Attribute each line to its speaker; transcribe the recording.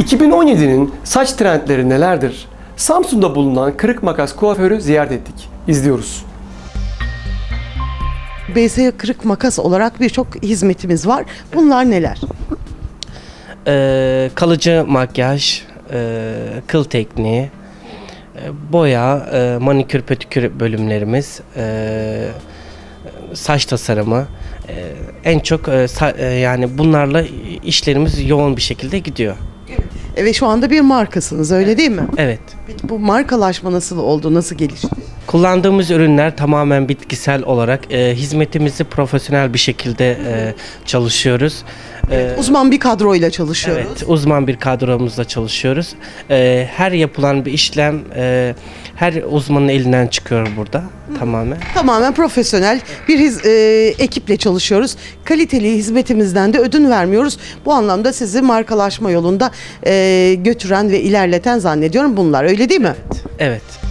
Speaker 1: 2017'nin saç trendleri nelerdir? Samsun'da bulunan Kırık Makas kuaförü ziyaret ettik. İzliyoruz.
Speaker 2: BS Kırık Makas olarak birçok hizmetimiz var. Bunlar neler?
Speaker 3: Kalıcı makyaj, kıl tekniği, boya, manikür pedikür bölümlerimiz, saç tasarımı, en çok yani bunlarla işlerimiz yoğun bir şekilde gidiyor.
Speaker 2: Ve şu anda bir markasınız, öyle değil mi?
Speaker 3: Evet.
Speaker 2: Peki bu markalaşma nasıl oldu, nasıl gelişti?
Speaker 3: Kullandığımız ürünler tamamen bitkisel olarak, hizmetimizi profesyonel bir şekilde çalışıyoruz.
Speaker 2: Uzman bir kadroyla çalışıyoruz.
Speaker 3: Evet, uzman bir kadromuzla çalışıyoruz. Her yapılan bir işlem her uzmanın elinden çıkıyor burada tamamen.
Speaker 2: Tamamen profesyonel bir ekiple çalışıyoruz. Kaliteli hizmetimizden de ödün vermiyoruz. Bu anlamda sizi markalaşma yolunda götüren ve ilerleten zannediyorum bunlar, öyle değil mi?
Speaker 3: Evet.